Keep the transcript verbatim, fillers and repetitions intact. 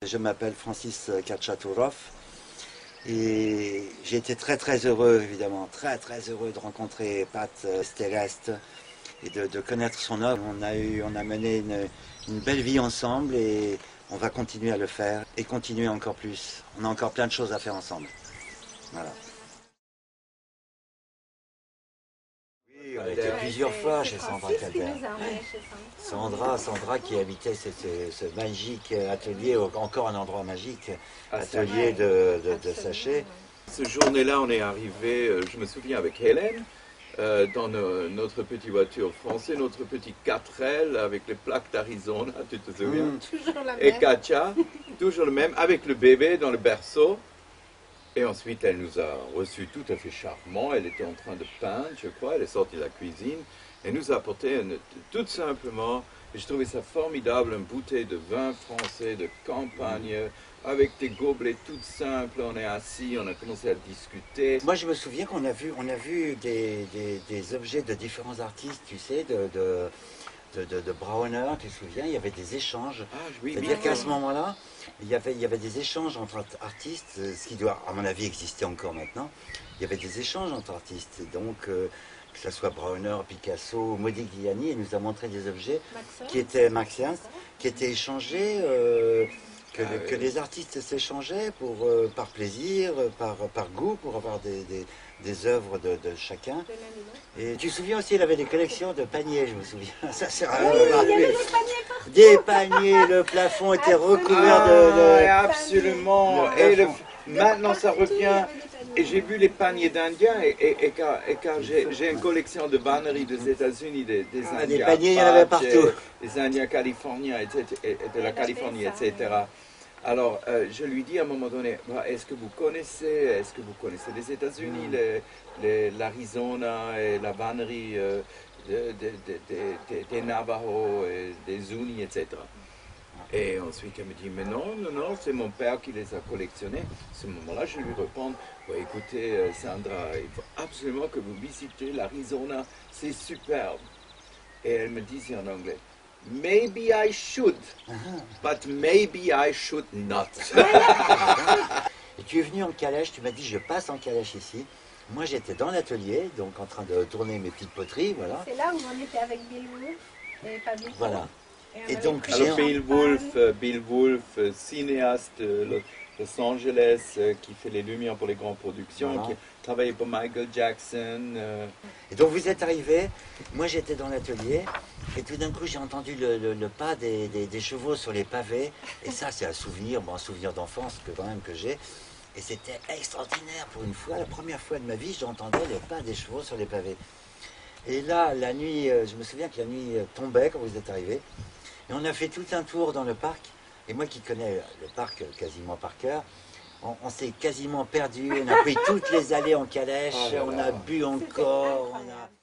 Je m'appelle Francis Khatchatourov et j'ai été très très heureux, évidemment, très très heureux de rencontrer Pat Stelest et de, de connaître son œuvre. On a, eu, on a mené une, une belle vie ensemble et on va continuer à le faire et continuer encore plus. On a encore plein de choses à faire ensemble. Voilà. Oui, on a été plusieurs fois chez Sandra Calvert. Sandra, Sandra qui habitait ce, ce, ce magique atelier, encore un endroit magique, atelier de, de, de sachets. Ce journée-là, on est arrivé, je me souviens, avec Hélène, euh, dans no, notre petite voiture française, notre petit quatre L avec les plaques d'Arizona, tu te souviens? Mmh. Toujours la même. Et Katia, toujours le même, avec le bébé dans le berceau. Et ensuite, elle nous a reçus tout à fait charmants. Elle était en train de peindre, je crois. Elle est sortie de la cuisine. Elle nous a apporté une, tout simplement, et je trouvais ça formidable, une bouteille de vin français de campagne, avec des gobelets tout simples. On est assis, on a commencé à discuter. Moi, je me souviens qu'on a vu, on a vu des, des, des objets de différents artistes, tu sais, de, de, de, de, de Brauner, tu te souviens, il y avait des échanges. Ah, oui, C'est-à-dire oui, qu'à oui. ce moment-là, il y, avait, il y avait des échanges entre artistes, ce qui doit, à mon avis, exister encore maintenant. Il y avait des échanges entre artistes. Et donc, euh, que ce soit Brauner, Picasso, Modigliani, il nous a montré des objets Maxence. qui étaient Maxiens, qui étaient échangés, euh, que, Ah, le- oui. que les artistes s'échangeaient pour, euh, par plaisir, par, par goût, pour avoir des, des, des œuvres de, de chacun. De l'animal. Et tu te souviens aussi, il avait des collections de paniers, je me souviens. Ça c'est Oui, il y avait des paniers partout. Des paniers, le plafond était recouvert de... de- Ah, absolument. Le Et le- plafond. maintenant, ça Partout, il y revient. avait des paniers. Et j'ai vu les paniers d'Indiens, et, et, et car, et car j'ai j'ai une collection de vanneries des États-Unis, des, des Ah, Indiens. des paniers, il y en avait Apaches, partout. des Indiens californiens, et cetera, et- et de la avait Californie, ça, et cetera. Alors, euh, je lui dis à un moment donné, bah, est-ce que vous connaissez, est-ce que vous connaissez les États-Unis, les- les- l'Arizona et la vannerie euh, de- de- de- de- de- des Navajos, et des Zuni, et cetera. Et ensuite, elle me dit, mais non, non, non, c'est mon père qui les a collectionnés. À ce moment-là, je lui réponds, bah, écoutez, euh, Sandra, il faut absolument que vous visitez l'Arizona, c'est superbe. Et elle me disait en anglais, maybe I should, but maybe I should not. Et tu es venu en calèche, tu m'as dit je passe en calèche ici. Moi j'étais dans l'atelier, donc en train de tourner mes petites poteries, voilà. C'est là où on était avec Bill Wolf et Pablo. Voilà. on Et avait donc, pris j'ai- Alors, du Bill champagne. Wolf, euh, Bill Wolf, euh, cinéaste de Lo- Los Angeles, euh, qui fait les lumières pour les grandes productions, Voilà. qui a travaillé pour Michael Jackson. euh, Et donc vous êtes arrivé, moi j'étais dans l'atelier, et tout d'un coup j'ai entendu le, le- le pas des, des- des chevaux sur les pavés, et ça c'est un souvenir, bon, un souvenir d'enfance que quand même que j'ai, et c'était extraordinaire pour une fois, la première fois de ma vie j'entendais le pas des chevaux sur les pavés. Et là, la nuit, euh, je me souviens que la nuit euh, tombait quand vous êtes arrivé, et on a fait tout un tour dans le parc, et moi qui connais le parc euh, quasiment par cœur, on, on s'est quasiment perdu, on a pris toutes les allées en calèche, Oh là on là. a bu encore, on a...